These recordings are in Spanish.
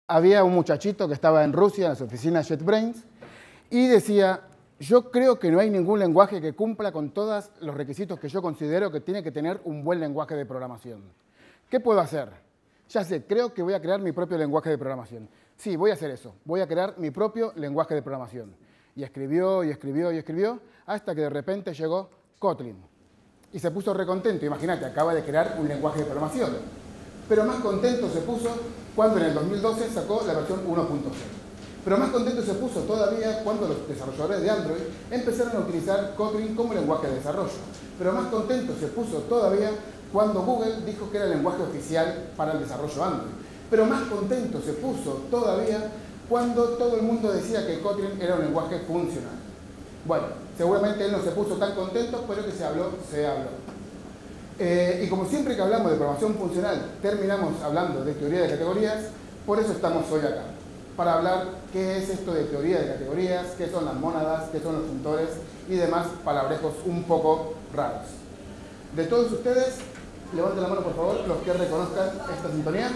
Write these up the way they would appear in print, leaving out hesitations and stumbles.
había un muchachito que estaba en Rusia, en las oficinas JetBrains, y decía, yo creo que no hay ningún lenguaje que cumpla con todos los requisitos que yo considero que tiene que tener un buen lenguaje de programación. ¿Qué puedo hacer? Ya sé, creo que voy a crear mi propio lenguaje de programación. Sí, voy a hacer eso. Voy a crear mi propio lenguaje de programación. Y escribió, y escribió, y escribió, hasta que de repente llegó Kotlin. Y se puso recontento. Imagínate, acaba de crear un lenguaje de programación. Pero más contento se puso cuando en el 2012 sacó la versión 1.0. Pero más contento se puso todavía cuando los desarrolladores de Android empezaron a utilizar Kotlin como lenguaje de desarrollo. Pero más contento se puso todavía cuando Google dijo que era el lenguaje oficial para el desarrollo Android. Pero más contento se puso todavía cuando todo el mundo decía que Kotlin era un lenguaje funcional. Bueno, seguramente él no se puso tan contento, pero que se habló, se habló. Y como siempre que hablamos de programación funcional, terminamos hablando de teoría de categorías, por eso estamos hoy acá. Para hablar qué es esto de teoría de categorías, qué son las mónadas, qué son los funtores y demás palabrejos un poco raros. De todos ustedes, levanten la mano por favor los que reconozcan esta sintonía.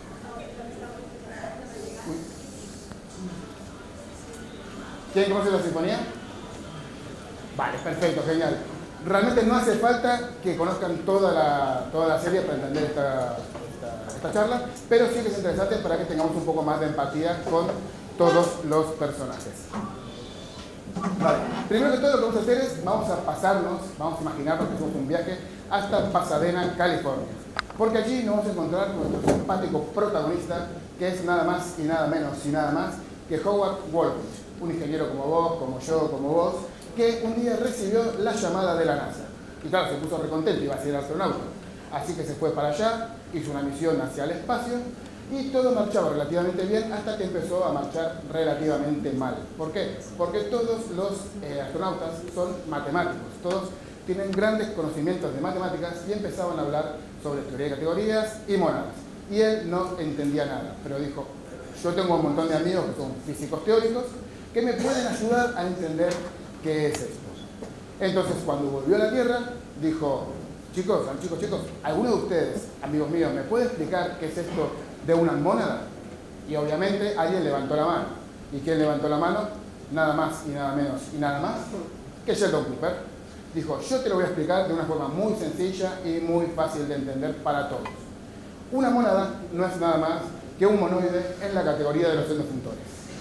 ¿Quién conoce la sinfonía? Vale, perfecto, genial. Realmente no hace falta que conozcan toda la serie para entender esta charla, pero sí que es interesante para que tengamos un poco más de empatía con todos los personajes. Vale. Primero que todo lo que vamos a hacer es, vamos a imaginarnos que hacemos un viaje hasta Pasadena, California. Porque allí nos vamos a encontrar con nuestro simpático protagonista, que es nada más y nada menos y nada más que Howard Wolfich, un ingeniero como vos, como yo, como vos, que un día recibió la llamada de la NASA. Y claro, se puso recontento, iba a ser astronauta. Así que se fue para allá, hizo una misión hacia el espacio y todo marchaba relativamente bien hasta que empezó a marchar relativamente mal. ¿Por qué? Porque todos los astronautas son matemáticos, todos tienen grandes conocimientos de matemáticas y empezaban a hablar sobre teoría de categorías y mónadas. Y él no entendía nada, pero dijo, yo tengo un montón de amigos que son físicos teóricos que me pueden ayudar a entender qué es esto. Entonces, cuando volvió a la Tierra, dijo, chicos, ¿alguno de ustedes, amigos míos, me puede explicar qué es esto de una mónada? Y obviamente alguien levantó la mano. ¿Y quién levantó la mano? Nada más y nada menos y nada más que Sheldon Cooper. Dijo, yo te lo voy a explicar de una forma muy sencilla y muy fácil de entender para todos. Una mónada no es nada más que un monoide en la categoría de los endofuntores.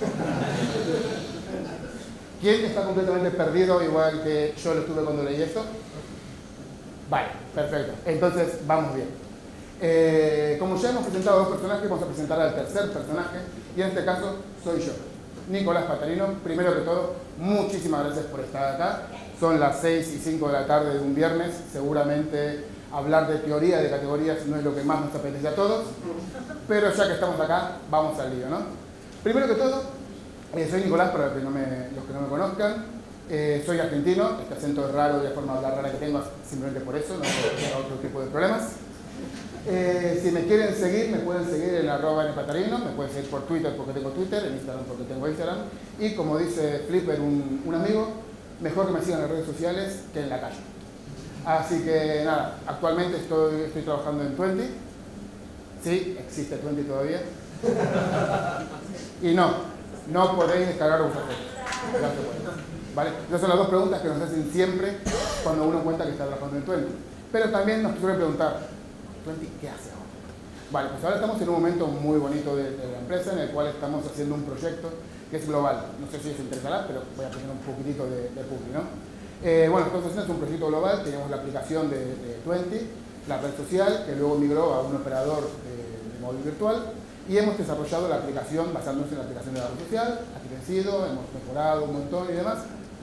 ¿Quién está completamente perdido igual que yo lo estuve cuando leí esto? Vale, perfecto. Entonces, vamos bien. Como ya hemos presentado a dos personajes, vamos a presentar al tercer personaje, y en este caso soy yo, Nicolás Patarino. Primero que todo, muchísimas gracias por estar acá. Son las 6:05 de la tarde de un viernes. Seguramente hablar de teoría de categorías no es lo que más nos apetece a todos, pero ya que estamos acá, vamos al lío, ¿no? Primero que todo, soy Nicolás, para los que no me conozcan. Soy argentino, este acento es raro y la forma de hablar rara que tengo simplemente por eso, no por otro tipo de problemas. Si me quieren seguir, me pueden seguir en @npatarino, me pueden seguir por Twitter porque tengo Twitter, en Instagram porque tengo Instagram, y como dice Flipper, un amigo, mejor que me sigan en las redes sociales que en la calle. Así que nada, actualmente estoy trabajando en Twenty. Sí, existe Twenty todavía. Y no podéis descargar vuestras fotos. ¿Vale? Esas son las dos preguntas que nos hacen siempre cuando uno cuenta que está trabajando en Twenty. Pero también nos suelen preguntar, ¿Twenty qué hace ahora? Vale, pues ahora estamos en un momento muy bonito de la empresa en el cual estamos haciendo un proyecto que es global. No sé si os interesará, pero voy a poner un poquitito de publi, ¿no? Bueno, entonces es un proyecto global. Tenemos la aplicación de Twenty, la red social, que luego migró a un operador de móvil virtual. Y hemos desarrollado la aplicación basándonos en la aplicación de la red social, ha crecido, hemos mejorado un montón y demás.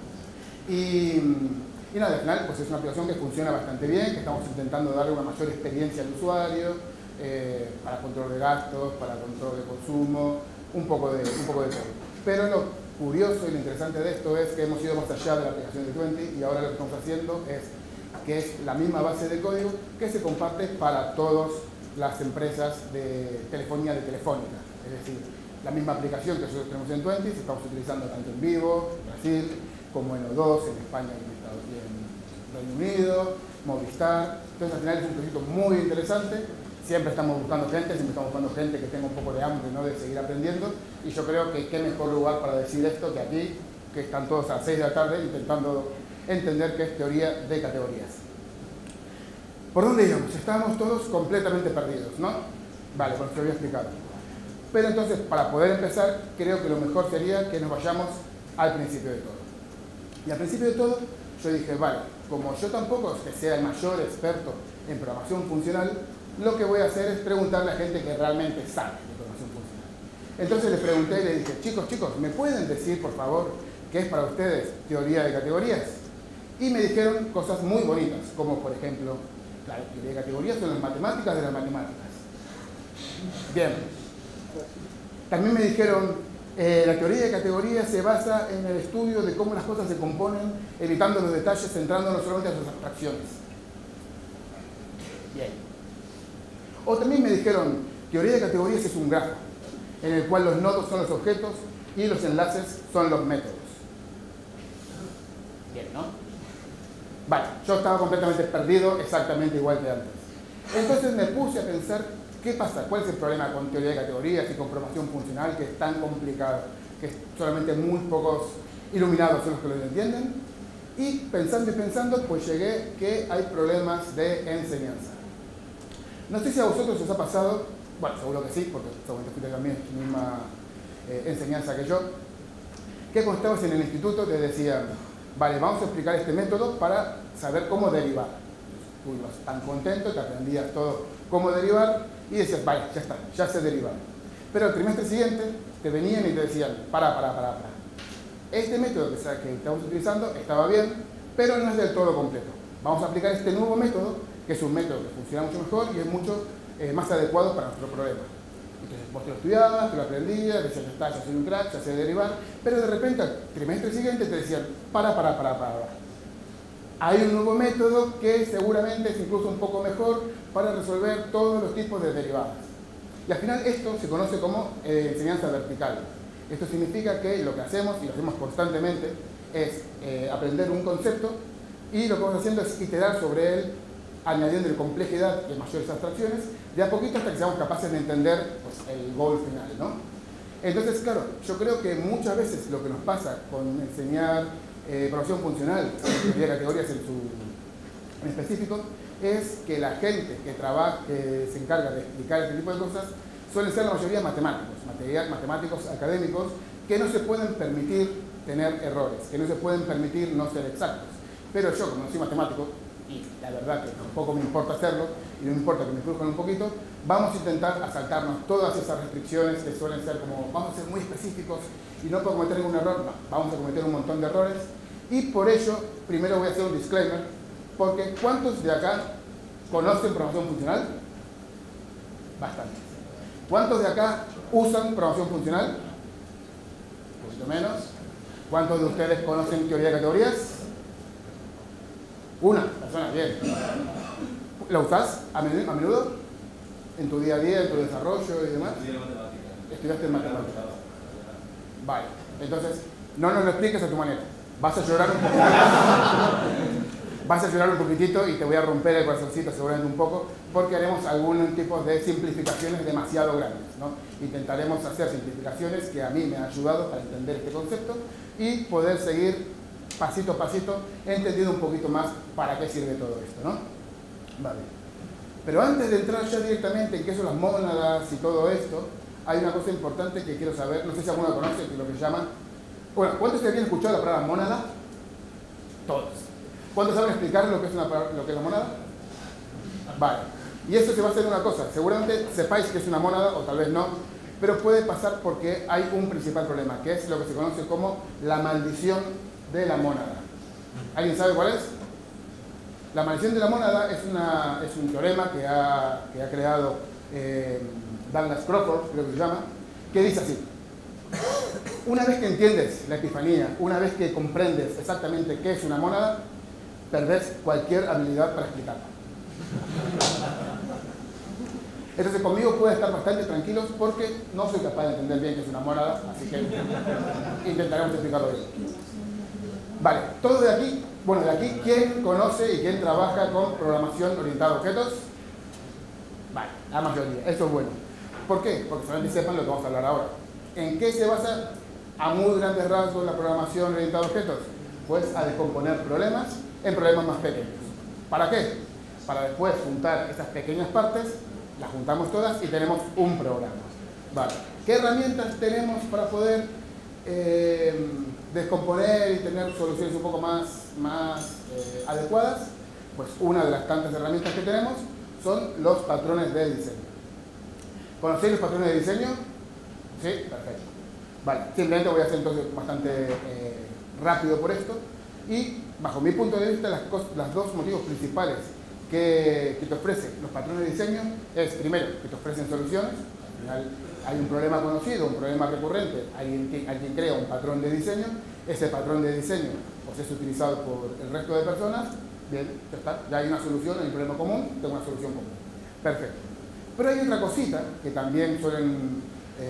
Y nada, al final pues es una aplicación que funciona bastante bien, que estamos intentando darle una mayor experiencia al usuario, para control de gastos, para control de consumo, un poco de todo. Pero lo curioso y lo interesante de esto es que hemos ido más allá de la aplicación de Twenty y ahora lo que estamos haciendo es que es la misma base de código que se comparte para todas las empresas de telefonía de Telefónica. Es decir, la misma aplicación que nosotros tenemos en Twenty se estamos utilizando tanto en Vivo, Brasil, como en O2, en España y en Reino Unido, Movistar. Entonces al final es un proyecto muy interesante siempre estamos buscando gente que tenga un poco de hambre, ¿no?, de seguir aprendiendo, y yo creo que qué mejor lugar para decir esto que aquí, que están todos a las 6 de la tarde intentando entender qué es teoría de categorías. ¿Por dónde íbamos? Estábamos todos completamente perdidos, ¿no? Vale, pues te lo voy a explicar. Pero entonces, para poder empezar, creo que lo mejor sería que nos vayamos al principio de todo. Y al principio de todo, yo dije, vale, como yo tampoco es que sea el mayor experto en programación funcional, lo que voy a hacer es preguntarle a gente que realmente sabe de programación funcional. Entonces les pregunté y les dije, chicos, ¿me pueden decir, por favor, qué es para ustedes teoría de categorías? Y me dijeron cosas muy bonitas, como por ejemplo, la teoría de categorías son las matemáticas de las matemáticas. Bien. También me dijeron, la teoría de categorías se basa en el estudio de cómo las cosas se componen, evitando los detalles, centrándonos solamente en sus abstracciones. Bien. O también me dijeron, teoría de categorías es un grafo, en el cual los nodos son los objetos y los enlaces son los métodos. Bien, ¿no? Vale, yo estaba completamente perdido, exactamente igual que antes. Entonces me puse a pensar, ¿qué pasa? ¿Cuál es el problema con teoría de categorías y con programación funcional, que es tan complicado, que solamente muy pocos iluminados son los que lo entienden? Y pensando, pues llegué que hay problemas de enseñanza. No sé si a vosotros os ha pasado, bueno, seguro que sí, porque seguramente fuiste también la misma enseñanza que yo, que cuando estabas en el instituto te decían, vale, vamos a explicar este método para saber cómo derivar. Tú ibas tan contento, te aprendías todo cómo derivar y decías, vale, ya está, ya sé derivar. Pero el trimestre siguiente te venían y te decían, para. Este método que estamos utilizando estaba bien, pero no es del todo completo. Vamos a aplicar este nuevo método, que es un método que funciona mucho mejor y es mucho más adecuado para nuestro problema. Entonces vos te lo estudiabas, te lo aprendías, decías, ya está, ya soy un crack, ya sé derivar, pero de repente al trimestre siguiente te decían, para. Hay un nuevo método que seguramente es incluso un poco mejor para resolver todos los tipos de derivadas. Y al final esto se conoce como enseñanza vertical. Esto significa que lo que hacemos, y lo hacemos constantemente, es aprender un concepto y lo que vamos haciendo es iterar sobre él, añadiendo complejidad y mayores abstracciones, de a poquito hasta que seamos capaces de entender, pues, el goal final, ¿no? Entonces, claro, yo creo que muchas veces lo que nos pasa con enseñar programación funcional, teoría de categorías en específico, es que la gente que se encarga de explicar este tipo de cosas suelen ser la mayoría matemáticos académicos, que no se pueden permitir tener errores, que no se pueden permitir no ser exactos. Pero yo, como no soy matemático, y la verdad que tampoco me importa hacerlo, y no me importa que me cruzcan un poquito, vamos a intentar asaltarnos todas esas restricciones que suelen ser como, vamos a ser muy específicos y no puedo cometer ningún error. No, vamos a cometer un montón de errores, y por ello, primero voy a hacer un disclaimer, porque ¿cuántos de acá conocen programación funcional? Bastantes. ¿Cuántos de acá usan programación funcional? Un poquito menos. ¿Cuántos de ustedes conocen teoría de categorías? Una persona, bien. ¿La usás a menudo? ¿En tu día a día, en tu desarrollo y demás? Estudiaste en matemáticas. Vale, entonces, no nos lo expliques a tu manera. Vas a llorar un poquitito. Vas a llorar un poquitito y te voy a romper el corazoncito seguramente un poco, porque haremos algún tipo de simplificaciones demasiado grandes, ¿no? Intentaremos hacer simplificaciones que a mí me han ayudado para entender este concepto y poder seguir pasito a pasito, entendiendo un poquito más para qué sirve todo esto, ¿no? Vale. Pero antes de entrar ya directamente en qué son las mónadas y todo esto, hay una cosa importante que quiero saber, no sé si alguno conoce, que es lo que se llama... Bueno, ¿cuántos de habían escuchado la palabra mónada? Todos. ¿Cuántos saben explicar lo que es la mónada? Vale. Y eso se va a hacer una cosa. Seguramente sepáis que es una mónada, o tal vez no, pero puede pasar porque hay un principal problema, que es lo que se conoce como la maldición de la mónada. ¿Alguien sabe cuál es? La maldición de la mónada es un teorema que ha creado Douglas Crawford, creo que se llama, que dice así: una vez que entiendes la epifanía, una vez que comprendes exactamente qué es una mónada, perdés cualquier habilidad para explicarla. Entonces conmigo pueden estar bastante tranquilos porque no soy capaz de entender bien qué es una mónada, así que intentaremos explicarlo bien. Vale, todo de aquí, bueno, de aquí, ¿quién conoce y quién trabaja con programación orientada a objetos? Vale, la mayoría. Eso es bueno. ¿Por qué? Porque solamente sepan lo que vamos a hablar ahora. ¿En qué se basa a muy grandes rasgos la programación orientada a objetos? Pues a descomponer problemas en problemas más pequeños. ¿Para qué? Para después juntar esas pequeñas partes, las juntamos todas y tenemos un programa. Vale. ¿Qué herramientas tenemos para poder descomponer y tener soluciones un poco más adecuadas? Pues una de las tantas herramientas que tenemos son los patrones de diseño. ¿Conocéis los patrones de diseño? Sí, perfecto. Vale, simplemente voy a hacer entonces bastante rápido por esto. Y bajo mi punto de vista, las dos motivos principales que te ofrecen los patrones de diseño es, primero, que te ofrecen soluciones. Al final hay un problema conocido, un problema recurrente, alguien crea un patrón de diseño, ese patrón de diseño pues, es utilizado por el resto de personas. Bien, ya está, ya hay una solución, hay un problema común, tengo una solución común. Perfecto. Pero hay otra cosita que también suelen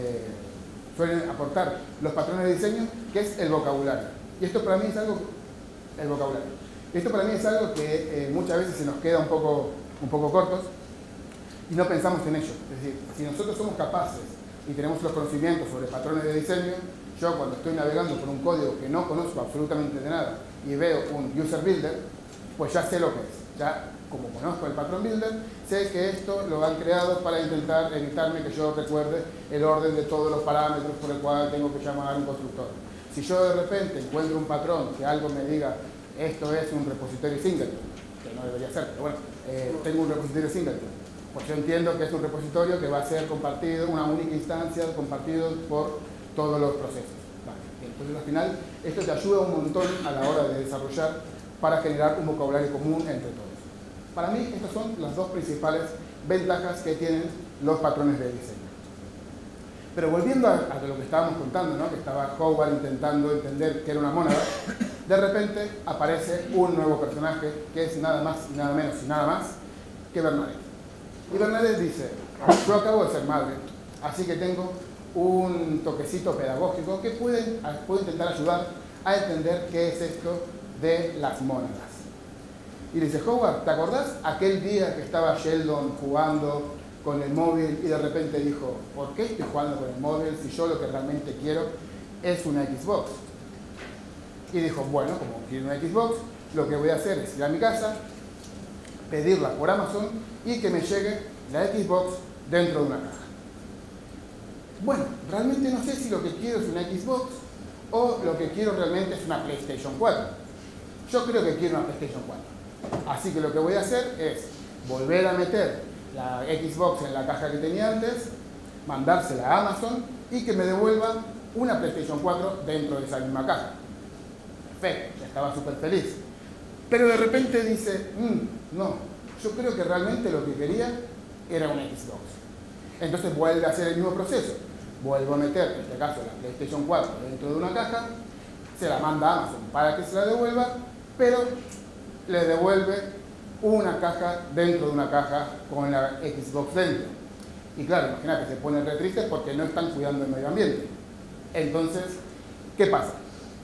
aportar los patrones de diseño, que es el vocabulario. Y esto para mí es algo, el vocabulario. Esto para mí es algo que muchas veces se nos queda un poco cortos y no pensamos en ello. Es decir, si nosotros somos capaces y tenemos los conocimientos sobre patrones de diseño, yo cuando estoy navegando por un código que no conozco absolutamente de nada y veo un user builder, pues ya sé lo que es. Ya, como conozco el patrón builder, sé que esto lo han creado para intentar evitarme que yo recuerde el orden de todos los parámetros por el cual tengo que llamar a un constructor. Si yo de repente encuentro un patrón que algo me diga esto es un repositorio singleton, que no debería ser, pero bueno, tengo un repositorio singleton, pues yo entiendo que es un repositorio que va a ser compartido, una única instancia compartido por todos los procesos. Vale. Entonces al final esto te ayuda un montón a la hora de desarrollar para generar un vocabulario común entre todos. Para mí estas son las dos principales ventajas que tienen los patrones de diseño. Pero volviendo a lo que estábamos contando, ¿no? Que estaba Howard intentando entender qué era una mónada, de repente aparece un nuevo personaje que es nada más y nada menos y nada más que Bernadette. Y Bernadette dice, yo acabo de ser madre, así que tengo un toquecito pedagógico que puede intentar ayudar a entender qué es esto de las mónadas. Y le dice, Howard, ¿te acordás aquel día que estaba Sheldon jugando con el móvil y de repente dijo, ¿por qué estoy jugando con el móvil si yo lo que realmente quiero es una Xbox? Y dijo, bueno, como quiero una Xbox, lo que voy a hacer es ir a mi casa, pedirla por Amazon y que me llegue la Xbox dentro de una caja. Bueno, realmente no sé si lo que quiero es una Xbox o lo que quiero realmente es una PlayStation 4. Yo creo que quiero una PlayStation 4. Así que lo que voy a hacer es volver a meter la Xbox en la caja que tenía antes, mandársela a Amazon y que me devuelva una PlayStation 4 dentro de esa misma caja. Perfecto, ya estaba súper feliz. Pero de repente dice, no, yo creo que realmente lo que quería era una Xbox. Entonces vuelve a hacer el mismo proceso. Vuelvo a meter, en este caso, la PlayStation 4 dentro de una caja, se la manda a Amazon para que se la devuelva, pero le devuelve una caja dentro de una caja con la Xbox dentro. Y claro, imagínate, se ponen re tristes porque no están cuidando el medio ambiente. Entonces, ¿qué pasa?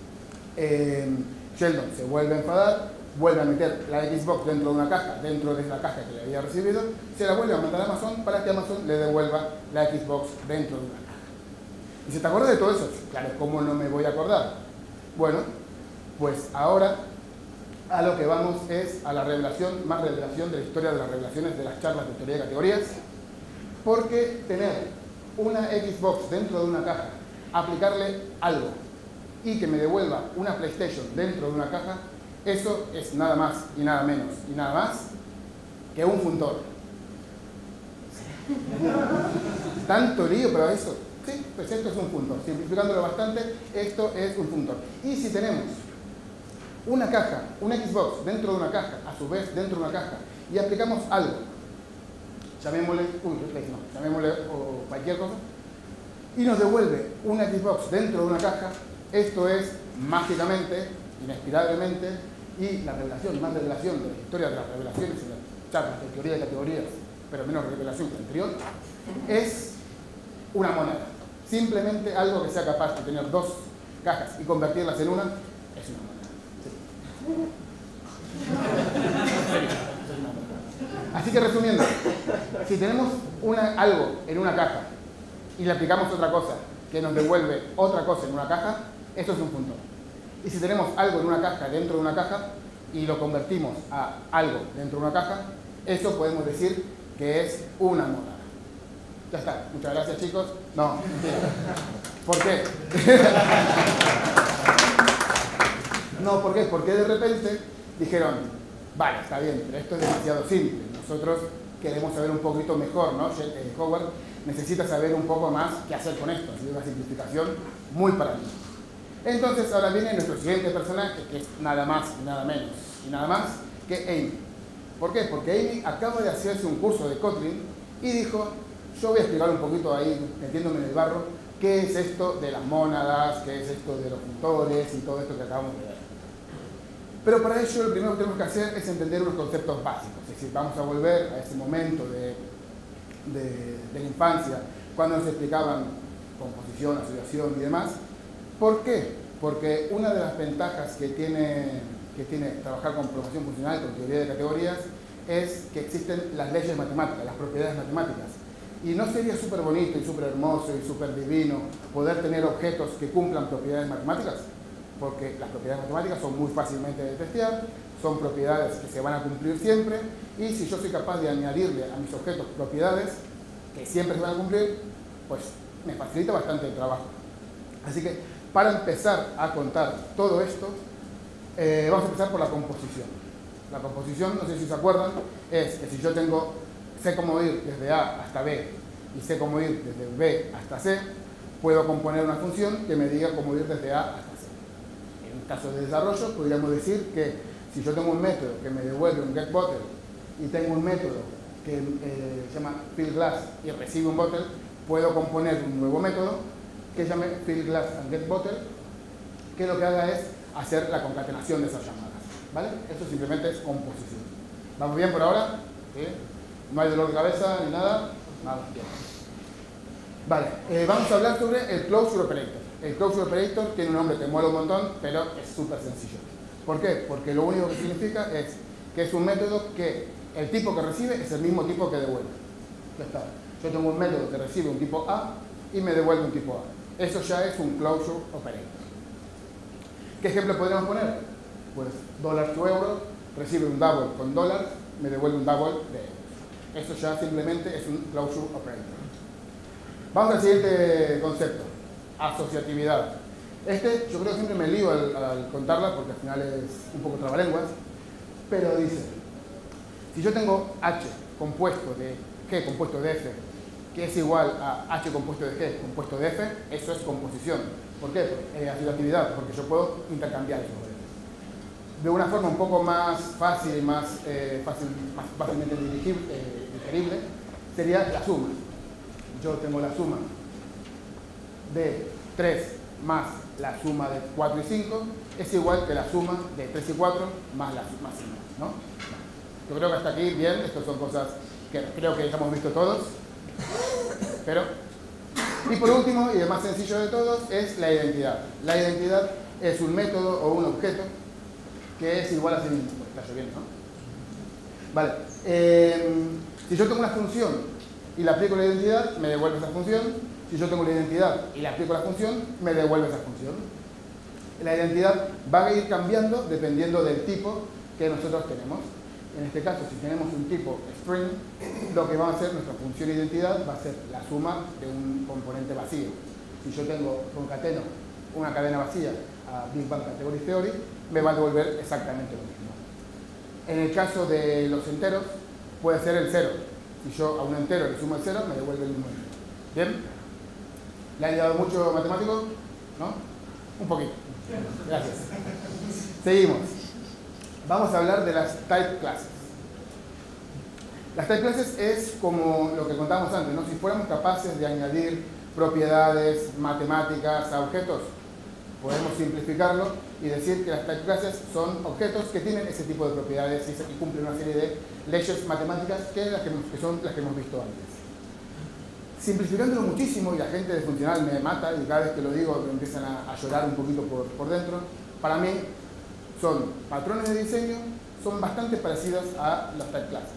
Sheldon se vuelve a enfadar, vuelve a meter la Xbox dentro de una caja, dentro de la caja que le había recibido, se la vuelve a mandar a Amazon para que Amazon le devuelva la Xbox dentro de una caja. ¿Y si te acuerdas de todo eso? Claro, ¿cómo no me voy a acordar? Bueno, pues ahora a lo que vamos es a la revelación, más revelación de la historia de las revelaciones de las charlas de teoría de categorías, porque tener una Xbox dentro de una caja, aplicarle algo y que me devuelva una PlayStation dentro de una caja, eso es nada más y nada menos y nada más que un funtor. ¿Tanto lío para eso? Sí, pues esto es un funtor. Simplificándolo bastante, esto es un funtor. Y si tenemos una caja, una Xbox dentro de una caja, a su vez dentro de una caja, y aplicamos algo, llamémosle, llamémosle o cualquier cosa, y nos devuelve una Xbox dentro de una caja, esto es mágicamente, inexplicablemente, y la revelación, más revelación de la historia de las revelaciones en las charlas de teoría de categorías, pero menos revelación que anterior, es una moneda. Simplemente algo que sea capaz de tener dos cajas y convertirlas en una, es una moneda. Sí. Así que resumiendo, si tenemos algo en una caja y le aplicamos otra cosa que nos devuelve otra cosa en una caja, eso es un funtor. Y si tenemos algo en una caja dentro de una caja y lo convertimos a algo dentro de una caja, eso podemos decir que es una mónada. Ya está. Muchas gracias, chicos. No, mentira. ¿Por qué? No, ¿por qué? Porque de repente dijeron, vale, está bien, pero esto es demasiado simple. Nosotros queremos saber un poquito mejor, ¿no? Howard necesita saber un poco más qué hacer con esto. Ha sido una simplificación muy para mí. Entonces, ahora viene nuestro siguiente personaje, que es nada más y nada menos y nada más que Amy. ¿Por qué? Porque Amy acaba de hacerse un curso de Kotlin y dijo, yo voy a explicar un poquito ahí, metiéndome en el barro, qué es esto de las mónadas, qué es esto de los funtores y todo esto que acabamos de ver. Pero para ello lo primero que tenemos que hacer es entender unos conceptos básicos. Es decir, vamos a volver a ese momento de la infancia, cuando nos explicaban composición, asociación y demás. ¿Por qué? Porque una de las ventajas que tiene trabajar con programación funcional, con teoría de categorías, es que existen las leyes matemáticas, las propiedades matemáticas. Y no sería súper bonito y súper hermoso y súper divino poder tener objetos que cumplan propiedades matemáticas, porque las propiedades matemáticas son muy fácilmente de testear, son propiedades que se van a cumplir siempre, y si yo soy capaz de añadirle a mis objetos propiedades que siempre se van a cumplir, pues me facilita bastante el trabajo. Así que para empezar a contar todo esto, vamos a empezar por la composición. La composición, no sé si se acuerdan, es que si yo sé cómo ir desde A hasta B y sé cómo ir desde B hasta C, puedo componer una función que me diga cómo ir desde A hasta C. En caso de desarrollo, podríamos decir que si yo tengo un método que me devuelve un getBottle y tengo un método que se llama fillGlass y recibe un bottle, puedo componer un nuevo método que se llame fillGlass and getBottle, que lo que haga es hacer la concatenación de esas llamadas. ¿Vale? Esto simplemente es composición. ¿Vamos bien por ahora? ¿Sí? No hay dolor de cabeza ni nada. Nada, bien. Vale, vamos a hablar sobre el closure operator. El closure operator tiene un nombre que mola un montón, pero es súper sencillo. ¿Por qué? Porque lo único que significa es que es un método que el tipo que recibe es el mismo tipo que devuelve. Ya está. Yo tengo un método que recibe un tipo A y me devuelve un tipo A. Eso ya es un closure operator. ¿Qué ejemplo podríamos poner? Pues $2 recibe un double con dólar, me devuelve un double de euros. Eso ya simplemente es un closure operator. Vamos al siguiente concepto, asociatividad. Yo creo que siempre me lío al contarla porque al final es un poco trabalenguas, pero dice, si yo tengo H compuesto de G compuesto de F, que es igual a H compuesto de G compuesto de F, eso es composición. ¿Por qué? Asociatividad, porque yo puedo intercambiar eso. De una forma un poco más fácil y más fácilmente digerible, sería la suma. Yo tengo la suma de 3 más la suma de 4 y 5 es igual que la suma de 3 y 4 más la suma, ¿no? Yo creo que hasta aquí, bien, estas son cosas que creo que ya hemos visto todos. Pero, y por último, y el más sencillo de todos, es la identidad. La identidad es un método o un objeto que es igual a sí mismo. Está lloviendo, ¿no? Vale. Si yo tengo una función y le aplico la identidad, me devuelve esa función. Si yo tengo la identidad y le aplico la función, me devuelve esa función. La identidad va a ir cambiando dependiendo del tipo que nosotros tenemos. En este caso, si tenemos un tipo string, lo que va a hacer nuestra función identidad va a ser la suma de un componente vacío. Si yo concateno una cadena vacía a Big Bang Category Theory, me va a devolver exactamente lo mismo. En el caso de los enteros, puede ser el 0. Si yo a un entero le sumo el 0, me devuelve el mismo número. ¿Bien? ¿Le ha ayudado mucho matemático? ¿No? Un poquito. Gracias. Seguimos. Vamos a hablar de las type classes. Las type classes es como lo que contábamos antes, ¿no? Si fuéramos capaces de añadir propiedades matemáticas a objetos, podemos simplificarlo y decir que las type classes son objetos que tienen ese tipo de propiedades y cumplen una serie de leyes matemáticas que son las que hemos visto antes. Simplificándolo muchísimo, y la gente de funcional me mata, y cada vez que lo digo me empiezan a llorar un poquito por dentro, para mí son patrones de diseño, son bastante parecidas a las type classes.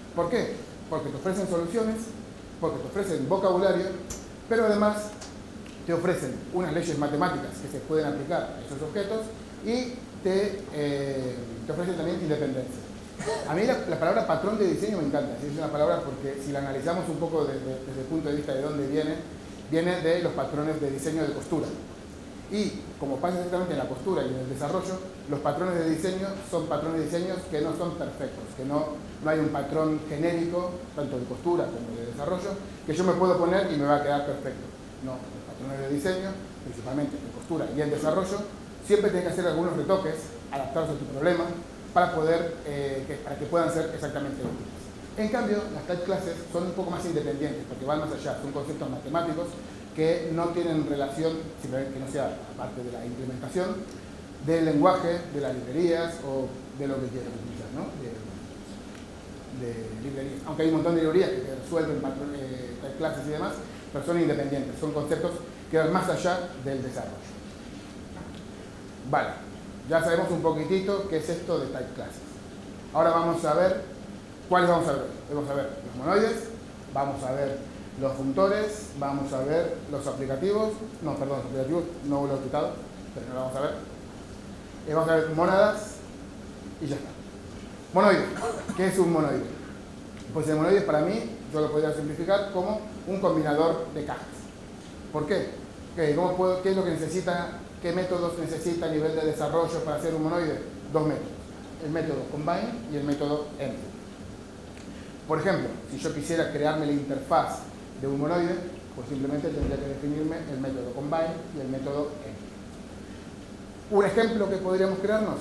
¿Por qué? Porque te ofrecen soluciones, porque te ofrecen vocabulario, pero además te ofrecen unas leyes matemáticas que se pueden aplicar a esos objetos y te ofrecen también independencia. A mí la palabra patrón de diseño me encanta. Es una palabra porque si la analizamos un poco desde el punto de vista de dónde viene de los patrones de diseño de costura. Y como pasa exactamente en la costura y en el desarrollo, los patrones de diseño son patrones de diseño que no son perfectos, que no hay un patrón genérico, tanto de costura como de desarrollo, que yo me puedo poner y me va a quedar perfecto. No, los patrones de diseño, principalmente en costura y en desarrollo, siempre tienen que hacer algunos retoques, adaptados a tu problema, para que puedan ser exactamente útiles. En cambio, las type classes son un poco más independientes, porque van más allá, son conceptos matemáticos que no tienen relación, simplemente que no sea parte de la implementación, del lenguaje, de las librerías o de lo que quieras utilizar, ¿no? De librerías. Aunque hay un montón de librerías que resuelven type classes y demás, pero son independientes, son conceptos que van más allá del desarrollo. Vale, ya sabemos un poquitito qué es esto de type classes. Ahora vamos a ver, ¿cuáles vamos a ver? Vamos a ver los monoides, vamos a ver los functores, vamos a ver los aplicativos, no, perdón, los aplicativos no lo he quitado, pero no lo vamos a ver. Vamos a ver mónadas y ya está. Monoide, ¿qué es un monoide? Pues el monoide para mí, yo lo podría simplificar como un combinador de cajas. ¿Por qué? ¿Qué es lo que necesita, qué métodos necesita a nivel de desarrollo para hacer un monoide? Dos métodos, el método combine y el método empty. Por ejemplo, si yo quisiera crearme la interfaz de un monoide, pues simplemente tendría que definirme el método combine y el método empty. Un ejemplo que podríamos crearnos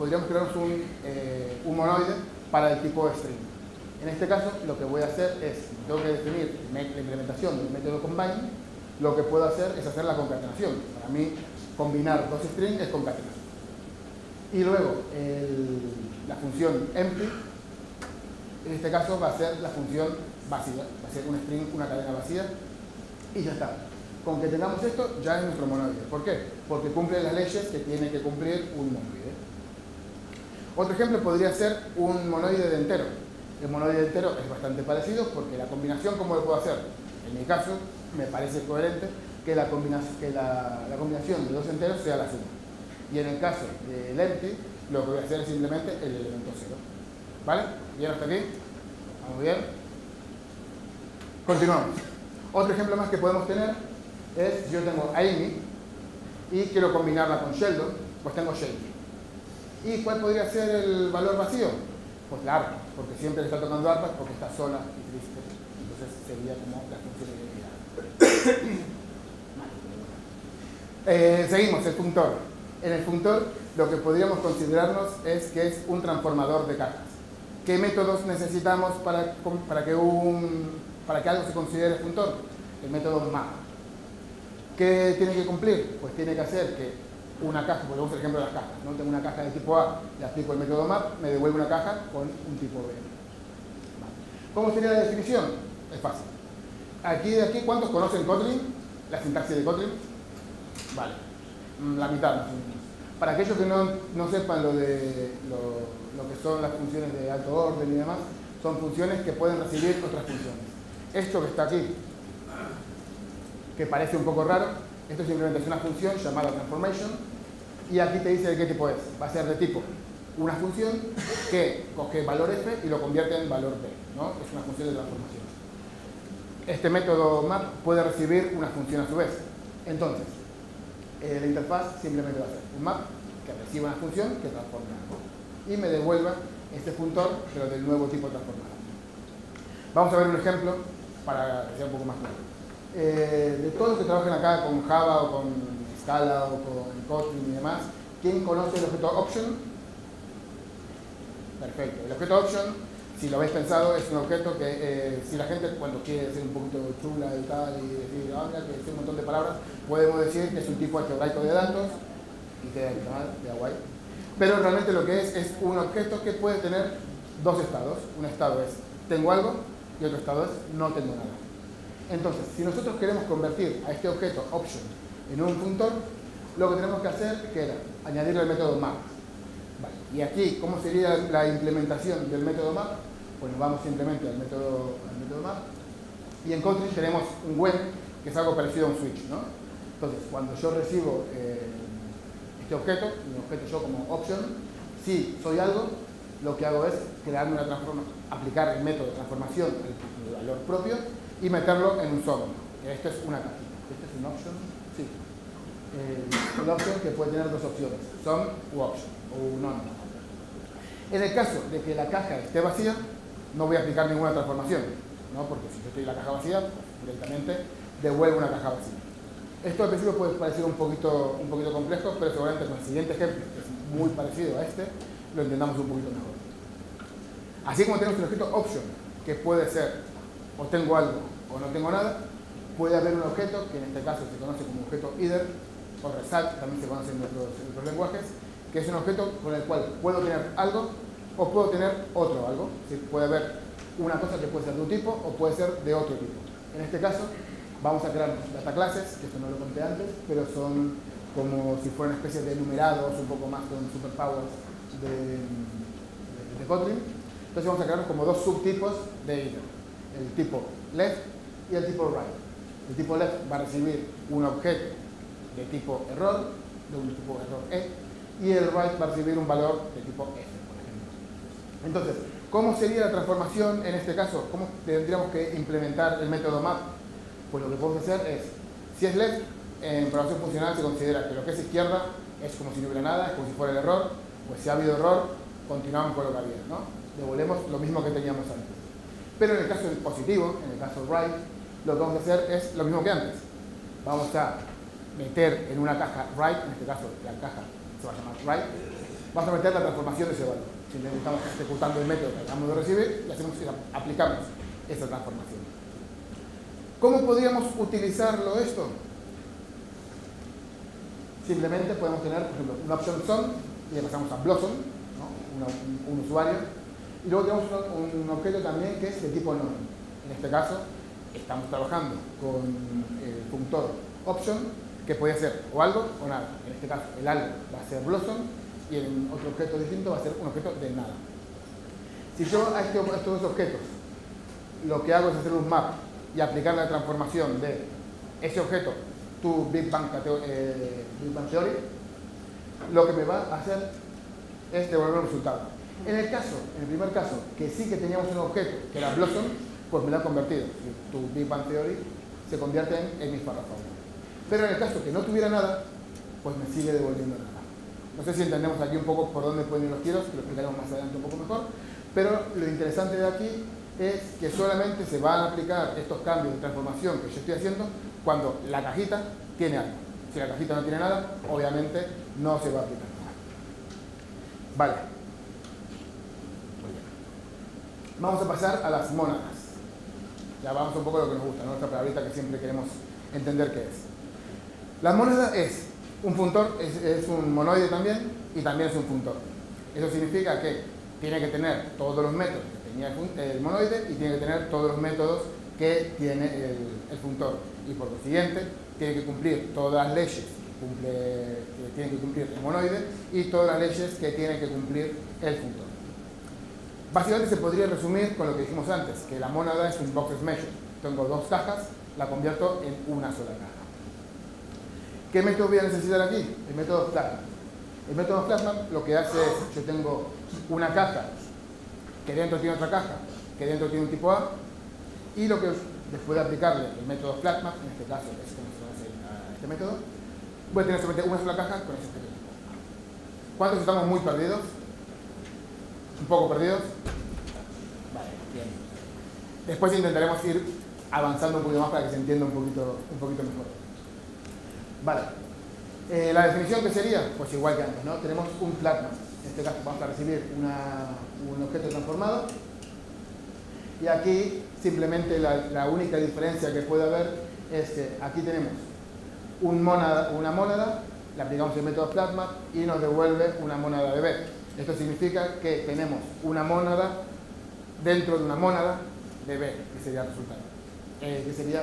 un monoide para el tipo string. En este caso, lo que voy a hacer es, si tengo que definir la implementación del método combine, lo que puedo hacer es hacer la concatenación. Para mí, combinar dos strings es concatenar. Y luego, la función empty, en este caso va a ser la función vacía, va a ser un string, una cadena vacía, y ya está. Con que tengamos esto, ya es nuestro monoide. ¿Por qué? Porque cumple las leyes que tiene que cumplir un monoide. Otro ejemplo podría ser un monoide de entero. El monoide de entero es bastante parecido porque la combinación, ¿cómo lo puedo hacer? En mi caso, me parece coherente que la combinación de dos enteros sea la suma. Y en el caso del empty, lo que voy a hacer es simplemente el elemento 0. ¿Vale? ¿Bien hasta aquí? ¿Vamos bien? Continuamos. Otro ejemplo más que podemos tener es, yo tengo a Amy y quiero combinarla con Sheldon, pues tengo Sheldon. ¿Y cuál podría ser el valor vacío? Pues la arpa, porque siempre le está tocando arpas porque está sola y triste. Entonces sería como la función de identidad. Seguimos, el functor. En el functor lo que podríamos considerarnos es que es un transformador de cajas. ¿Qué métodos necesitamos para que algo se considere functor? El método map. ¿Qué tiene que cumplir? Pues tiene que hacer que una caja, volvemos al ejemplo de las cajas, ¿no? Tengo una caja de tipo A, le aplico el método map, me devuelve una caja con un tipo B. ¿Cómo sería la definición? Es fácil. De aquí, ¿cuántos conocen Kotlin? La sintaxis de Kotlin. Vale, la mitad más o menos. Para aquellos que no sepan lo que son las funciones de alto orden y demás, son funciones que pueden recibir otras funciones. Esto que está aquí, que parece un poco raro, esto simplemente es una función llamada transformation y aquí te dice de qué tipo es. Va a ser de tipo una función que coge valor f y lo convierte en valor b, ¿no? Es una función de transformación. Este método map puede recibir una función a su vez. Entonces, la interfaz simplemente va a ser un map que reciba una función que transforme algo y me devuelva este funtor, pero del nuevo tipo transformado. Vamos a ver un ejemplo para que sea un poco más claro. De todos los que trabajan acá con Java o con Scala o con Kotlin y demás, ¿quién conoce el objeto option? Perfecto. El objeto option, si lo habéis pensado, es un objeto que si la gente cuando quiere ser un poquito chula y tal y decir, mira, que es un montón de palabras, podemos decir que es un tipo algebraico de datos y queda guay. Pero realmente lo que es un objeto que puede tener dos estados. Un estado es tengo algo y otro estado es no tengo nada. Entonces, si nosotros queremos convertir a este objeto option en un funtor, lo que tenemos que hacer era añadirle el método map. Vale. Y aquí, ¿cómo sería la implementación del método map? pues nos vamos simplemente al método map. Y en Kotlin tenemos un when, que es algo parecido a un switch, ¿no? Entonces, cuando yo recibo este objeto, un objeto yo como option, si soy algo, lo que hago es crearme una aplicar el método de transformación al valor propio y meterlo en un sum. Esto es una cajita. Este es un option, sí. El option que puede tener dos opciones, sum u option, o none. En el caso de que la caja esté vacía, no voy a aplicar ninguna transformación, ¿no? Porque si yo estoy en la caja vacía, pues, directamente devuelvo una caja vacía. Esto al principio puede parecer un poquito complejo, pero seguramente con el siguiente ejemplo, que es muy parecido a este, lo entendamos un poquito mejor. Así como tenemos el objeto option, que puede ser o tengo algo o no tengo nada, puede haber un objeto, que en este caso se conoce como objeto either, o result, también se conoce en otros lenguajes, que es un objeto con el cual puedo tener algo o puedo tener otro algo. ¿Sí? Puede haber una cosa que puede ser de un tipo o puede ser de otro tipo. En este caso, vamos a crear data classes, que esto no lo conté antes, pero son como si fueran una especie de enumerados, un poco más con superpowers de Kotlin. Entonces vamos a crear como dos subtipos de either. El tipo left y el tipo right. El tipo left va a recibir un objeto de tipo error, de un tipo error E, y el right va a recibir un valor de tipo F, por ejemplo. Entonces, ¿cómo sería la transformación en este caso? ¿Cómo tendríamos que implementar el método map? Pues lo que podemos hacer es, si es left, en programación funcional se considera que lo que es izquierda es como si no hubiera nada, es como si fuera el error, pues si ha habido error, continuamos con lo que había, ¿no? Devolvemos lo mismo que teníamos antes. Pero en el caso del positivo, en el caso right, lo que vamos a hacer es lo mismo que antes. Vamos a meter en una caja right, en este caso la caja se va a llamar right, vamos a meter la transformación de ese valor. Simplemente estamos ejecutando el método que acabamos de recibir y aplicamos esa transformación. ¿Cómo podríamos utilizarlo esto? Simplemente podemos tener, por ejemplo, una option sum y le pasamos a blossom, ¿no? un usuario, y luego tenemos un objeto también que es de tipo none. En este caso, estamos trabajando con el funtor option, que puede ser o algo o nada. En este caso, el algo va a ser blossom y en otro objeto distinto va a ser un objeto de nada. Si yo a estos dos objetos lo que hago es hacer un map y aplicar la transformación de ese objeto to Big Bang Theory, lo que me va a hacer es devolver un resultado. En el primer caso, que sí que teníamos un objeto que era blossom, pues me lo ha convertido. To Big Bang Theory se convierte en mis párrafos. Pero en el caso que no tuviera nada, pues me sigue devolviendo nada. No sé si entendemos aquí un poco por dónde pueden ir los tiros, que lo explicaremos más adelante un poco mejor, pero lo interesante de aquí es que solamente se van a aplicar estos cambios de transformación que yo estoy haciendo cuando la cajita tiene algo. Si la cajita no tiene nada, obviamente no se va a aplicar nada. Vale. Muy bien. Vamos a pasar a las mónadas. Ya vamos un poco a lo que nos gusta, ¿no? Esta palabrita que siempre queremos entender qué es. La mónada es un funtor, es un monoide también, y también es un funtor. Eso significa que tiene que tener todos los métodos que tenía el monoide y tiene que tener todos los métodos que tiene el funtor. Y por lo siguiente, tiene que cumplir todas las leyes que tiene que cumplir el monoide y todas las leyes que tiene que cumplir el funtor. Básicamente se podría resumir con lo que dijimos antes, que la mónada es un boxes measure. Tengo dos cajas, la convierto en una sola caja. ¿Qué método voy a necesitar aquí? El método flatmap. El método flatmap lo que hace es, yo tengo una caja que dentro tiene otra caja, que dentro tiene un tipo A, y lo que después de aplicarle el método flatmap, en este caso es como se hace a este método, voy a tener solamente una sola caja con ese tipo. ¿Cuántos estamos muy perdidos? ¿Un poco perdidos? Vale, bien. Después intentaremos ir avanzando un poquito más para que se entienda un poquito mejor. Vale. La definición que sería, pues igual que antes, ¿no? Tenemos un flatmap. En este caso vamos a recibir un objeto transformado. Y aquí simplemente la única diferencia que puede haber es que aquí tenemos una mónada, le aplicamos el método flatmap y nos devuelve una mónada de B. Esto significa que tenemos una mónada dentro de una mónada de B, que sería el resultado. Que sería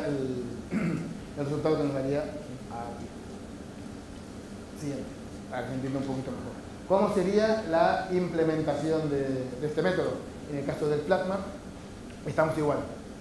el resultado que nos daría aquí. Siguiente, para que se entienda un poquito mejor. ¿Cómo sería la implementación de este método? en el caso del flat map, estamos igual.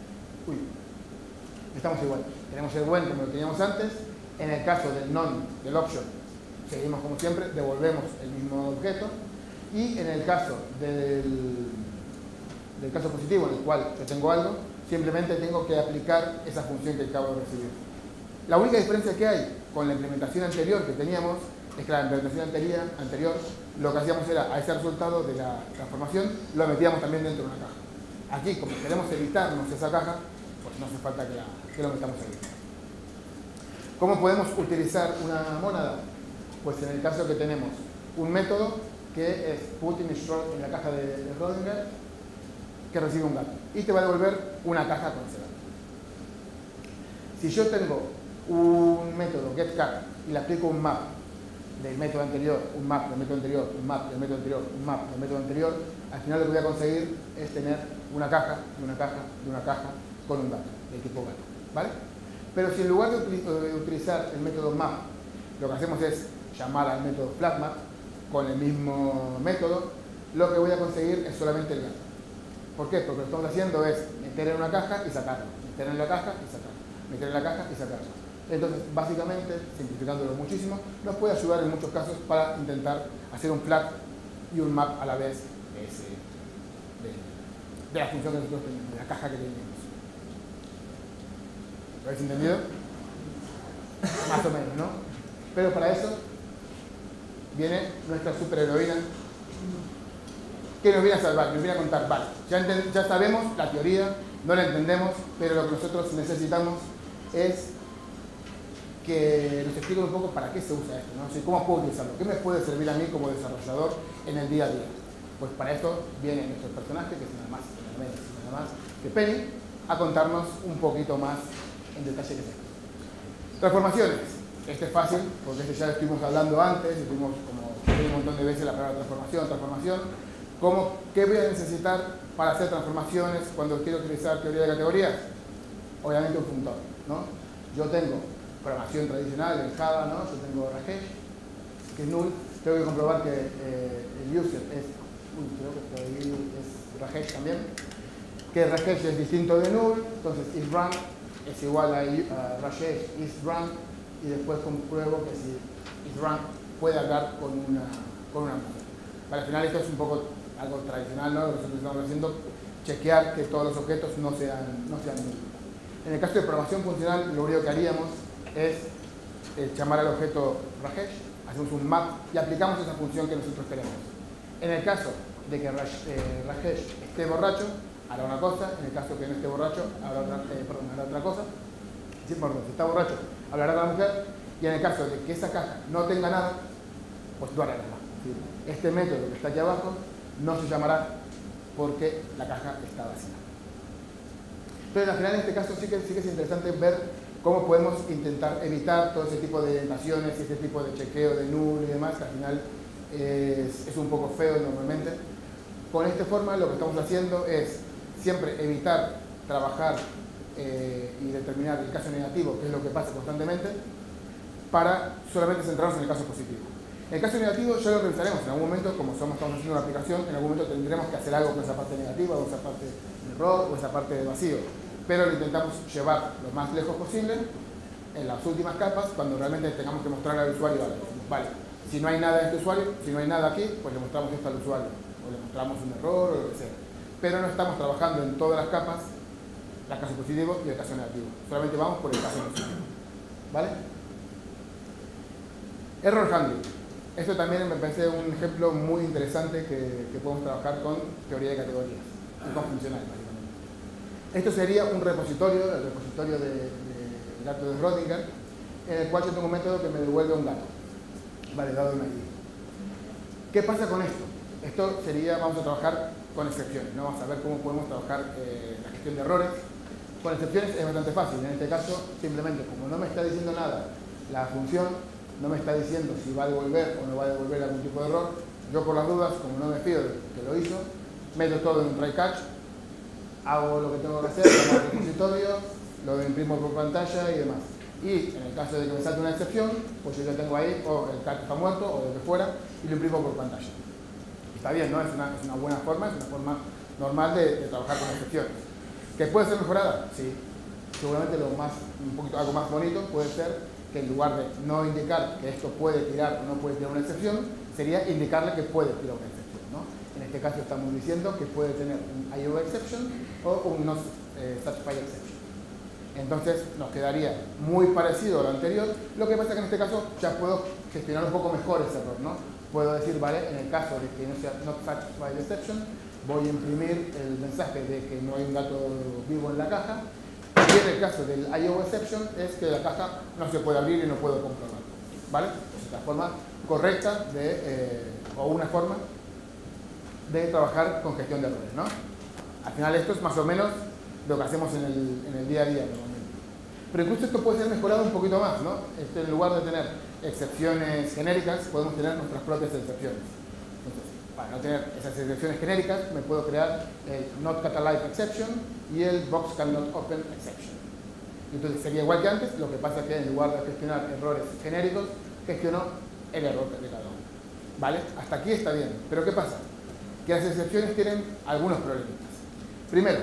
Estamos igual. Tenemos el when como lo teníamos antes. En el caso del none, del option, seguimos como siempre, devolvemos el mismo objeto. Y en el caso del caso positivo, en el cual yo tengo algo, simplemente tengo que aplicar esa función que acabo de recibir. La única diferencia que hay con la implementación anterior que teníamos es que la implementación anterior lo que hacíamos era a ese resultado de la transformación lo metíamos también dentro de una caja. Aquí, como queremos evitarnos esa caja, pues no hace falta que lo metamos ahí. ¿Cómo podemos utilizar una mónada? Pues en el caso que tenemos un método que es put in short en la caja de Schrödinger, que recibe un gato y te va a devolver una caja con ese gato. Si yo tengo un método getCar y le aplico un map del método anterior, un map del método anterior, un map del método anterior, un map del método anterior, al final lo que voy a conseguir es tener una caja, de una caja, de una caja con un gato, del tipo gato, ¿vale? Pero si en lugar de utilizar el método map, lo que hacemos es llamar al método flatMap con el mismo método, lo que voy a conseguir es solamente el gato. ¿Por qué? Porque lo que estamos haciendo es meter en una caja y sacarlo, meter en la caja y sacarlo, meter en la caja y sacarlo. Entonces, básicamente, simplificándolo muchísimo, nos puede ayudar en muchos casos para intentar hacer un flat y un map a la vez de la función que nosotros tenemos, de la caja que tenemos. ¿Lo habéis entendido? Más o menos, ¿no? Pero para eso viene nuestra superheroína que nos viene a salvar, nos viene a contar, vale, ya sabemos la teoría, no la entendemos, pero lo que nosotros necesitamos es que nos explique un poco para qué se usa esto, ¿no? O sea, cómo puedo utilizarlo, qué me puede servir a mí como desarrollador en el día a día. Pues para esto viene nuestro personaje, que es nada más que Penny, a contarnos un poquito más en detalle qué es esto. Transformaciones. Este es fácil, porque este ya lo estuvimos hablando antes, estuvimos como un montón de veces la palabra transformación. ¿Qué voy a necesitar para hacer transformaciones cuando quiero utilizar teoría de categorías? Obviamente un funtor, ¿no? Yo tengo programación tradicional en Java, ¿no? Yo tengo Rajesh, que es null. Tengo que comprobar que el user es, creo que por ahí es Rajesh también, que Rajesh es distinto de null, entonces isRun es igual a Rajesh isRun, y después compruebo que si isRun puede hablar con una mujer. Al final esto es un poco algo tradicional, ¿no? Lo que nosotros estamos haciendo, chequear que todos los objetos no sean null. En el caso de programación funcional, lo único que haríamos es llamar al objeto Rajesh, hacemos un map y aplicamos esa función que nosotros queremos. En el caso de que Rajesh esté borracho, hará una cosa. En el caso que no esté borracho, hará otra cosa. Si está borracho, hablará con la mujer. Y en el caso de que esa caja no tenga nada, pues no hará nada. Este método que está aquí abajo no se llamará porque la caja está vacía. Entonces, al final, en este caso sí que es interesante ver cómo podemos intentar evitar todo ese tipo de orientaciones y ese tipo de chequeo de null y demás, que al final es un poco feo normalmente. Con esta forma lo que estamos haciendo es siempre evitar trabajar y determinar el caso negativo, que es lo que pasa constantemente, para solamente centrarnos en el caso positivo. En el caso negativo ya lo revisaremos en algún momento, como estamos haciendo una aplicación, en algún momento tendremos que hacer algo con esa parte negativa, o esa parte de error, o esa parte de vacío. Pero lo intentamos llevar lo más lejos posible en las últimas capas, cuando realmente tengamos que mostrar al usuario algo. Vale, si no hay nada en este usuario, si no hay nada aquí, pues le mostramos esto al usuario, o le mostramos un error, o lo que sea. Pero no estamos trabajando en todas las capas, el caso positivo y el caso negativo. Solamente vamos por el caso positivo. ¿Vale? Error handling. Esto también me parece un ejemplo muy interesante que podemos trabajar con teoría de categorías y con funcional, básicamente. Esto sería un repositorio, el repositorio del gato de Schrödinger, en el cual yo tengo un método que me devuelve un gato, validado en una ID. ¿Qué pasa con esto? Esto sería, vamos a trabajar con excepciones, ¿no? Vamos a ver cómo podemos trabajar la gestión de errores. Con excepciones es bastante fácil. En este caso, simplemente, como no me está diciendo nada la función, no me está diciendo si va a devolver o no va a devolver algún tipo de error, yo por las dudas, como no me fío de que lo hizo, meto todo en un try catch, hago lo que tengo que hacer, llamo al repositorio, lo imprimo por pantalla y demás. Y en el caso de que me salte una excepción, pues yo ya tengo ahí, o el catch está muerto, o lo que fuera, y lo imprimo por pantalla. Está bien, ¿no? Es una buena forma, es una forma normal de trabajar con excepciones. ¿Que puede ser mejorada? Sí. Seguramente algo más bonito puede ser que en lugar de no indicar que esto puede tirar o no puede tirar una excepción, sería indicarle que puede tirar una excepción, ¿no? En este caso estamos diciendo que puede tener un IO exception o un not satisfied exception. Entonces nos quedaría muy parecido a lo anterior. Lo que pasa es que en este caso ya puedo gestionar un poco mejor ese error, ¿no? Puedo decir, vale, en el caso de que no sea not satisfied exception, voy a imprimir el mensaje de que no hay un gato vivo en la caja. Y en el caso del IO exception es que la caja no se puede abrir y no puedo comprobarlo, ¿vale? Es la forma correcta o una forma de trabajar con gestión de errores, ¿no? Al final esto es más o menos lo que hacemos en el día a día normalmente. Pero incluso esto puede ser mejorado un poquito más, ¿no? En lugar de tener excepciones genéricas, podemos tener nuestras propias excepciones. Entonces, para no tener esas excepciones genéricas, me puedo crear el not catalyzed exception y el box cannot open exception. Entonces sería igual que antes, lo que pasa es que en lugar de gestionar errores genéricos, gestiono el error de cada uno. ¿Vale? Hasta aquí está bien. Pero ¿qué pasa? Que las excepciones tienen algunos problemitas. Primero,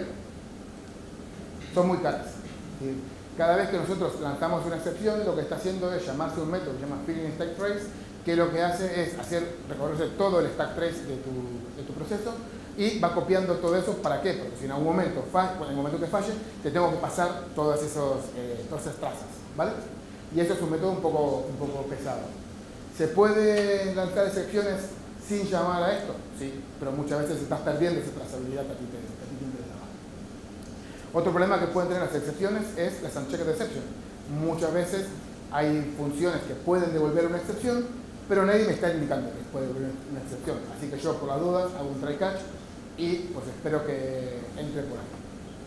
son muy caras. ¿Sí? Cada vez que nosotros lanzamos una excepción, lo que está haciendo es llamarse un método que se llama filling stack trace, que lo que hace es recorrerse todo el stack trace de tu proceso y va copiando todo eso. ¿Para qué? Porque si en algún momento, en el momento que falle, te tengo que pasar todas esas trazas, ¿vale? Y eso es un método un poco pesado. ¿Se puede lanzar excepciones sin llamar a esto? Sí, pero muchas veces estás perdiendo esa trazabilidad que a ti te interesaba. Otro problema que pueden tener las excepciones es las unchecked exception. Muchas veces hay funciones que pueden devolver una excepción, pero nadie me está indicando que puede devolver una excepción. Así que yo, por las dudas, hago un try catch y pues espero que entre por ahí.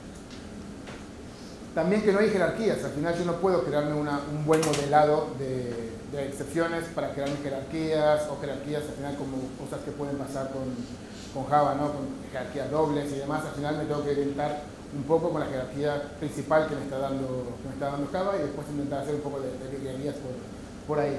También que no hay jerarquías. Al final yo no puedo crearme un buen modelado de excepciones para crear mis jerarquías o jerarquías al final como cosas que pueden pasar con Java, ¿no? Con jerarquías dobles y demás. Al final me tengo que orientar un poco con la jerarquía principal que me está dando Java y después intentar hacer un poco de librerías por ahí.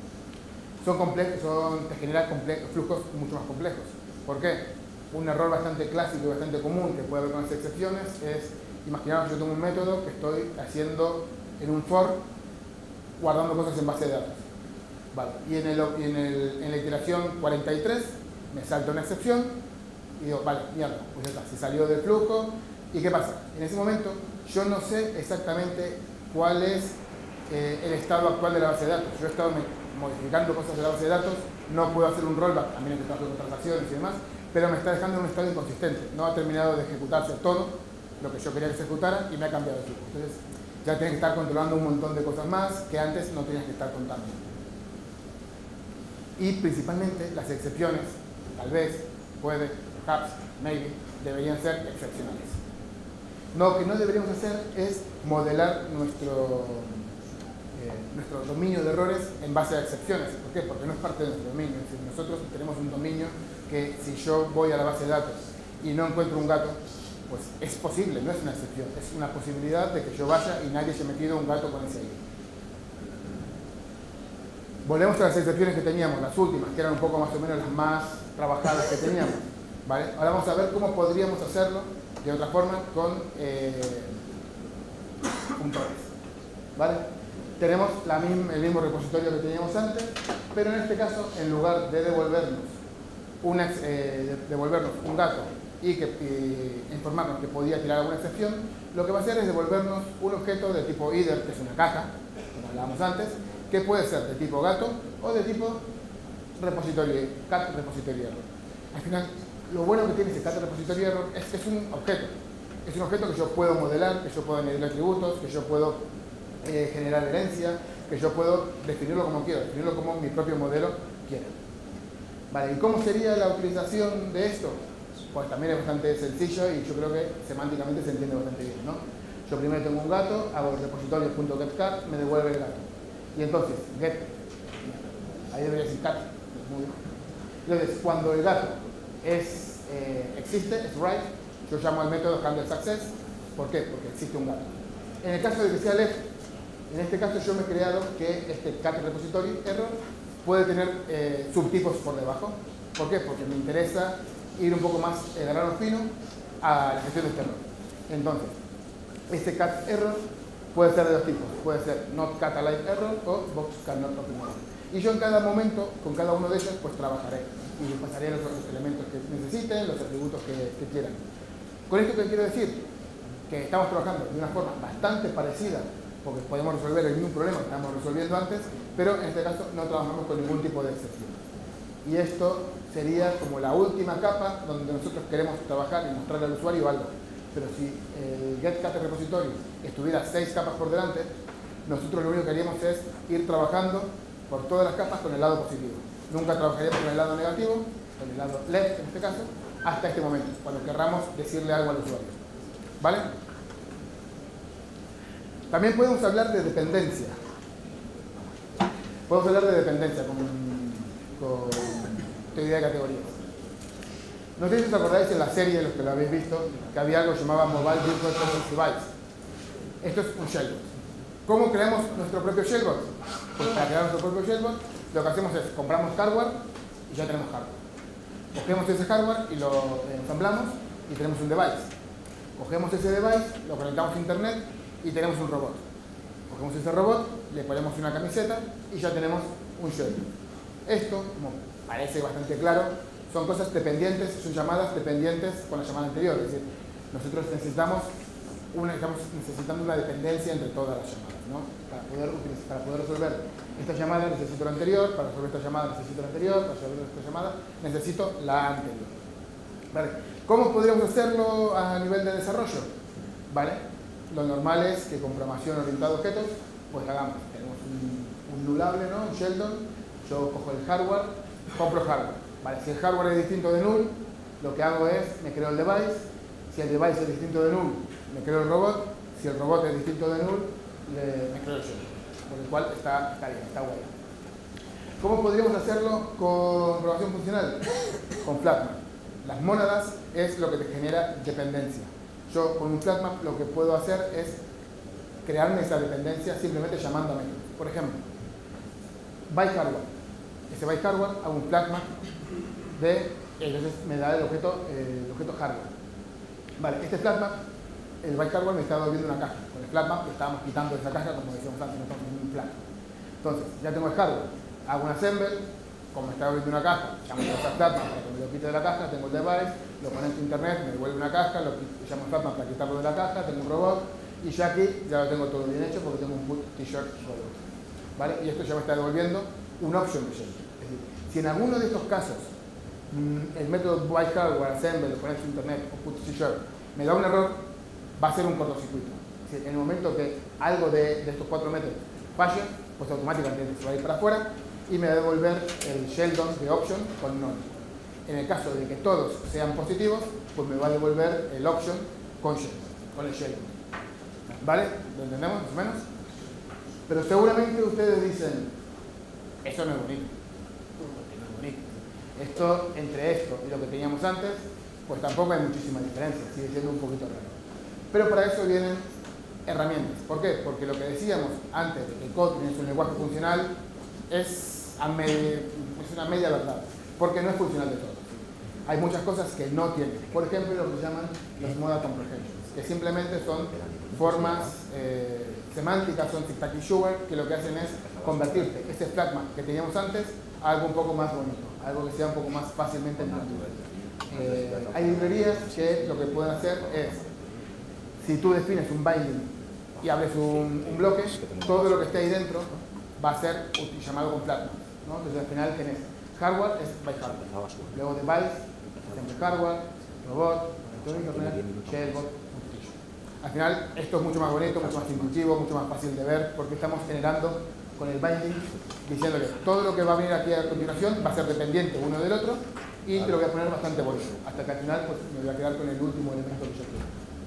Te generan flujos mucho más complejos. ¿Por qué? Un error bastante clásico y bastante común que puede haber con las excepciones es, imaginaos que yo tengo un método que estoy haciendo en un for guardando cosas en base de datos. Vale. Y en la iteración 43 me salta una excepción y digo, vale, mierda, pues ya está, se salió del flujo. ¿Y qué pasa? En ese momento yo no sé exactamente cuál es el estado actual de la base de datos. Yo he estado modificando cosas de la base de datos, no puedo hacer un rollback, a menos que trabaje con transacciones y demás, pero me está dejando en un estado inconsistente. No ha terminado de ejecutarse todo lo que yo quería que se ejecutara y me ha cambiado el flujo. Entonces ya tienes que estar controlando un montón de cosas más que antes no tenías que estar contando. Y principalmente las excepciones, tal vez, puede, perhaps, maybe, deberían ser excepcionales. Lo que no deberíamos hacer es modelar nuestro dominio de errores en base a excepciones. ¿Por qué? Porque no es parte de nuestro dominio. Es decir, nosotros tenemos un dominio que si yo voy a la base de datos y no encuentro un gato, pues es posible, no es una excepción, es una posibilidad de que yo vaya y nadie se ha metido un gato con ese ID. Volvemos a las excepciones que teníamos, las últimas, que eran un poco más o menos las más trabajadas que teníamos. ¿Vale? Ahora vamos a ver cómo podríamos hacerlo de otra forma con puntores. ¿Vale? Tenemos el mismo repositorio que teníamos antes, pero en este caso, en lugar de devolvernos un gato y informarnos que podía tirar alguna excepción, lo que va a hacer es devolvernos un objeto de tipo either, que es una caja, como hablábamos antes, que puede ser de tipo gato o de tipo cat repository error. Al final, lo bueno que tiene ese cat repository error es que es un objeto. Es un objeto que yo puedo modelar, que yo puedo añadir atributos, que yo puedo generar herencia, que yo puedo definirlo como quiero, definirlo como mi propio modelo quiera. Vale, ¿y cómo sería la utilización de esto? Pues también es bastante sencillo y yo creo que semánticamente se entiende bastante bien, ¿no? Yo primero tengo un gato, hago el repositorio.getCat, me devuelve el gato. Y entonces, get, ahí debería decir cat, entonces cuando el gato existe, es right, yo llamo al método handleSuccess. ¿Por qué? Porque existe un gato. En el caso de que sea left, en este caso yo me he creado que este cat repository error puede tener subtipos por debajo. ¿Por qué? Porque me interesa ir un poco más de grano fino a la gestión de este error. Entonces, este cat error puede ser de dos tipos. Puede ser not cat alive error o box cannot open error. Y yo en cada momento, con cada uno de ellos, pues trabajaré y les pasaré los elementos que necesiten, los atributos que quieran. ¿Con esto qué quiero decir? Que estamos trabajando de una forma bastante parecida, porque podemos resolver el mismo problema que estábamos resolviendo antes, pero en este caso no trabajamos con ningún tipo de excepción. Y esto sería como la última capa donde nosotros queremos trabajar y mostrarle al usuario algo. Pero si el getCat repository estuviera 6 capas por delante, nosotros lo único que haríamos es ir trabajando por todas las capas con el lado positivo. Nunca trabajaríamos con el lado negativo, con el lado left en este caso, hasta este momento, cuando querramos decirle algo al usuario. ¿Vale? También podemos hablar de dependencia. Podemos hablar de dependencia con teoría de categorías. No sé si os acordáis en la serie, los que lo habéis visto, que había algo que se llamaba Mobile Virtual Process Device. Esto es un shellbot. ¿Cómo creamos nuestro propio shellbot? Pues para crear nuestro propio shellbot, lo que hacemos es compramos hardware y ya tenemos hardware. Cogemos ese hardware y lo ensamblamos y tenemos un device. Cogemos ese device, lo conectamos a internet y tenemos un robot. Cogemos ese robot, le ponemos una camiseta y ya tenemos un shellbot. Esto, como parece bastante claro, son cosas dependientes, son llamadas dependientes con la llamada anterior. Es decir, nosotros estamos necesitando una dependencia entre todas las llamadas, ¿no? Para poder resolver esta llamada necesito la anterior, para resolver esta llamada necesito la anterior, para resolver esta llamada necesito la anterior. ¿Vale? ¿Cómo podríamos hacerlo a nivel de desarrollo? ¿Vale? Lo normal es que con programación orientada a objetos, pues hagamos, tenemos un nullable, ¿no? Un Sheldon, yo cojo el hardware, compro hardware. ¿Vale? Si el hardware es distinto de null, lo que hago es, me creo el device. Si el device es distinto de null, me creo el robot. Si el robot es distinto de null, me creo el shell. Por el cual está bien, está guay. ¿Cómo podríamos hacerlo con programación funcional? Con Flatmap. Las mónadas es lo que te genera dependencia. Yo con un Flatmap lo que puedo hacer es crearme esa dependencia simplemente llamando a métodos. Por ejemplo, buy hardware. Ese buy hardware hago un Flatmap entonces me da el objeto hardware. Vale, este Flatmap, el buy hardware me está devolviendo una caja. Con el Flatmap le estábamos quitando esa caja, como decíamos antes, no estamos en un Flat. Entonces, ya tengo el hardware, hago un assemble, como me está devolviendo una caja, llamo a esa Flatmap para que me lo quite de la caja, tengo el device, lo conecto a internet, me devuelve una caja, lo llamo a Flatmap para quitarlo de la caja, tengo un robot, y ya aquí ya lo tengo todo bien hecho porque tengo un put t-shirt robot. ¿Vale? Y esto ya me está devolviendo un option de shell. Es decir, si en alguno de estos casos el método buy hardware, assemble, conecto a internet o put t-shirt me da un error, va a ser un cortocircuito. Es decir, en el momento que algo de estos 4 métodos falle, pues automáticamente se va a ir para afuera y me va a devolver el Sheldon de option con null. En el caso de que todos sean positivos, pues me va a devolver el option con Sheldon, con el Sheldon. ¿Vale? ¿Lo entendemos más o menos? Pero seguramente ustedes dicen, eso no es bonito. No es bonito. Esto, entre esto y lo que teníamos antes, pues tampoco hay muchísima diferencia, sigue siendo un poquito raro. Pero para eso vienen herramientas. ¿Por qué? Porque lo que decíamos antes de que Kotlin es un lenguaje funcional es una media verdad, porque no es funcional de todo. Hay muchas cosas que no tiene. Por ejemplo, lo que se llaman los modal comprehensions, que simplemente son formas semánticas, son tic-tac-sugar, que lo que hacen es convertirte ese Flatmap que teníamos antes a algo un poco más bonito, algo que sea un poco más fácilmente entendible. Hay librerías que lo que pueden hacer es, si tú defines un binding y abres un bloque, todo lo que esté ahí dentro va a ser llamado con Flatmap, ¿no? Entonces al final tenés hardware, es by hardware, luego device, siempre hardware, robot, internet, shellbot. Al final esto es mucho más bonito, mucho más intuitivo, mucho más fácil de ver, porque estamos generando con el binding, diciéndole todo lo que va a venir aquí a continuación va a ser dependiente uno del otro y te lo voy a poner bastante bonito, hasta que al final pues, me voy a quedar con el último elemento que yo quiero.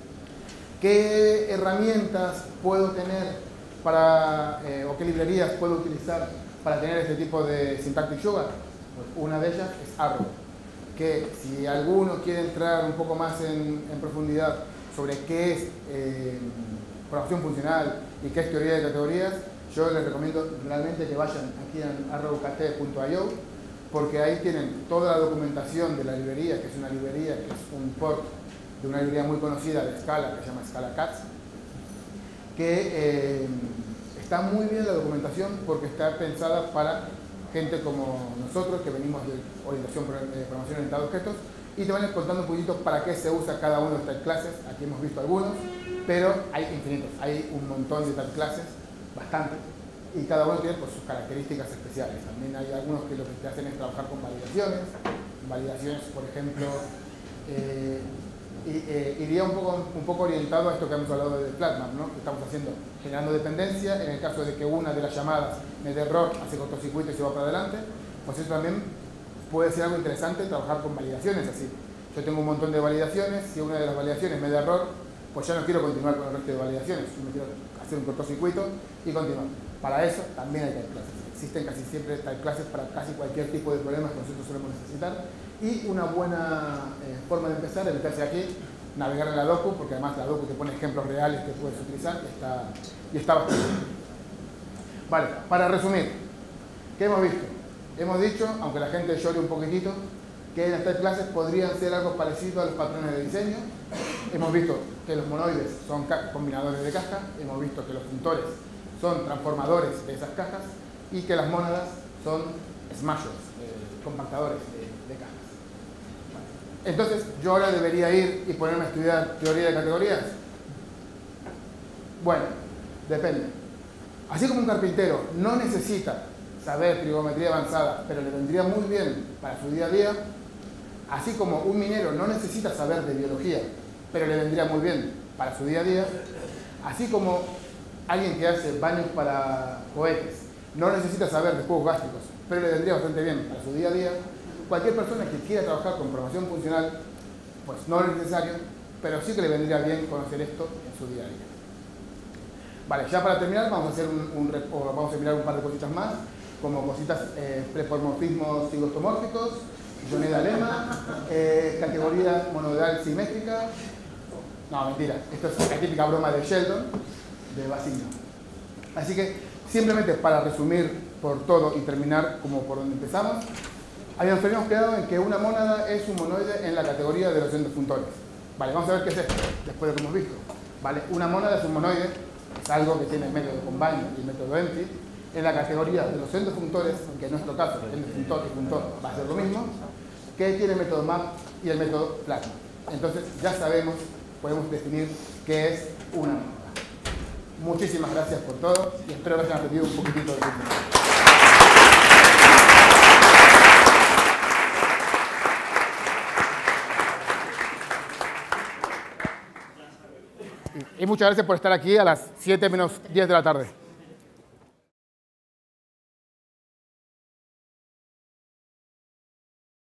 ¿Qué herramientas puedo tener o qué librerías puedo utilizar para tener este tipo de syntactic sugar? Pues una de ellas es Arrow, que si alguno quiere entrar un poco más en profundidad sobre qué es programación funcional y qué es teoría de categorías, yo les recomiendo realmente que vayan aquí en arrowkt.io porque ahí tienen toda la documentación de la librería, que es una librería que es un port de una librería muy conocida de Scala, que se llama Scala Cats, que está muy bien la documentación porque está pensada para gente como nosotros, que venimos de orientación de programación orientada a objetos, y te van contando un poquito para qué se usa cada uno de estas clases. Aquí hemos visto algunos, pero hay infinitos, hay un montón de tal clases, bastante, y cada uno tiene pues, sus características especiales. También hay algunos que lo que te hacen es trabajar con validaciones, por ejemplo, iría un poco orientado a esto que hemos hablado de Flatmap, ¿no? Que estamos haciendo, generando dependencia. En el caso de que una de las llamadas me dé error, hace cortocircuito y se va para adelante, pues eso también puede ser algo interesante, trabajar con validaciones así. Yo tengo un montón de validaciones, si una de las validaciones me da error, pues ya no quiero continuar con el resto de validaciones, yo me quiero hacer un cortocircuito y continuar. Para eso también hay tal clases. Existen casi siempre tal clases para casi cualquier tipo de problemas que nosotros solemos necesitar. Y una buena forma de empezar es meterse aquí, navegar en la docu, porque además la docu te pone ejemplos reales que puedes utilizar y está bastante bien. Vale, para resumir, ¿qué hemos visto? Hemos dicho, aunque la gente llore un poquitito, que en estas clases podrían ser algo parecido a los patrones de diseño. Hemos visto que los monoides son combinadores de cajas, hemos visto que los funtores son transformadores de esas cajas y que las mónadas son smashers, compactadores de cajas. Entonces, ¿yo ahora debería ir y ponerme a estudiar teoría de categorías? Bueno, depende. Así como un carpintero no necesita saber trigonometría avanzada, pero le vendría muy bien para su día a día, así como un minero no necesita saber de biología, pero le vendría muy bien para su día a día, así como alguien que hace baños para cohetes no necesita saber de jugos gástricos, pero le vendría bastante bien para su día a día, cualquier persona que quiera trabajar con programación funcional, pues no es necesario, pero sí que le vendría bien conocer esto en su día a día. Vale, ya para terminar vamos a hacer vamos a mirar un par de cositas más, como cositas prepomorfismos cigostomórficos, Joneda lema, categoría monodal simétrica. No, mentira, esto es la típica broma de Sheldon, de Basilio. Así que, simplemente para resumir por todo y terminar como por donde empezamos, habíamos quedado en que una mónada es un monoide en la categoría de los endofuntores. Vale, vamos a ver qué es esto, después de lo que hemos visto. Vale, una mónada es un monoide, es algo que tiene el método combine y el método empty, en la categoría de los endofuntores, que en nuestro caso el endofuntor y funtor va a ser lo mismo, que tiene el método map y el método plasma. Entonces ya sabemos, podemos definir qué es una mónada. Muchísimas gracias por todo y espero que hayan aprendido un poquitito de tiempo. Y muchas gracias por estar aquí a las 7 menos 10 de la tarde.